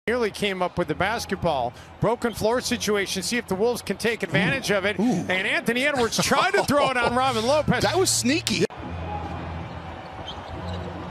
Nearly came up with the basketball. Broken floor situation. See if the Wolves can take advantage of it. And Anthony Edwards tried to throw it on Robin Lopez. That was sneaky.